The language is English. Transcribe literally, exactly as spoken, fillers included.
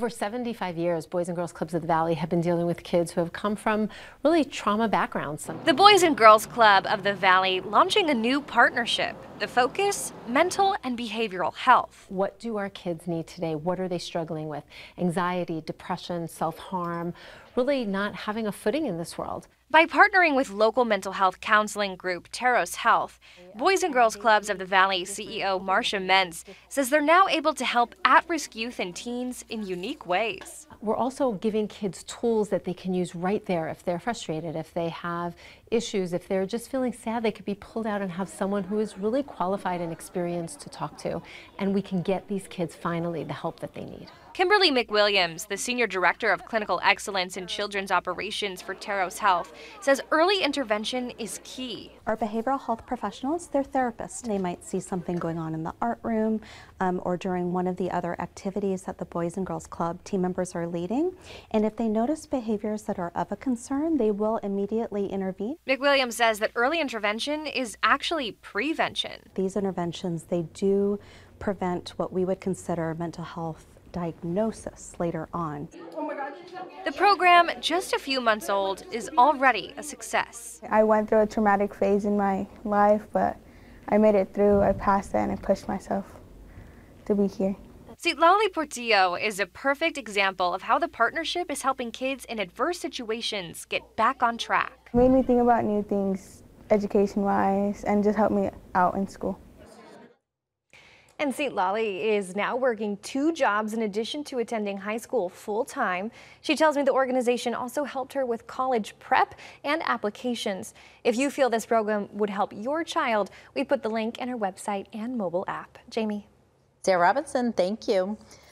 over seventy-five years, Boys and Girls Clubs of the Valley have been dealing with kids who have come from really trauma backgrounds. The Boys and Girls Club of the Valley launching a new partnership. The focus, mental and behavioral health. What do our kids need today? What are they struggling with? Anxiety, depression, self-harm, really not having a footing in this world. By partnering with local mental health counseling group Teros Health, Boys and Girls Clubs of the Valley C E O Marcia Mentz says they're now able to help at-risk youth and teens in unique ways. We're also giving kids tools that they can use right there if they're frustrated, if they have issues, if they're just feeling sad, they could be pulled out and have someone who is really qualified and experienced to talk to. And we can get these kids finally the help that they need. Kimberly McWilliams, the Senior Director of Clinical Excellence in Children's Operations for Teros Health, says early intervention is key. Our behavioral health professionals, they're therapists. They might see something going on in the art room um, or during one of the other activities that the Boys and Girls Club team members are leading. And if they notice behaviors that are of a concern, they will immediately intervene. McWilliams says that early intervention is actually prevention. These interventions, they do prevent what we would consider mental health diagnosis later on. The program, just a few months old, is already a success. I went through a traumatic phase in my life, but I made it through. I passed it and I pushed myself to be here. Citlali Portillo is a perfect example of how the partnership is helping kids in adverse situations get back on track. It made me think about new things education-wise and just helped me out in school. And Citlali is now working two jobs in addition to attending high school full-time. She tells me the organization also helped her with college prep and applications. If you feel this program would help your child, we put the link in our website and mobile app. Jamie. Sarah Robinson, thank you.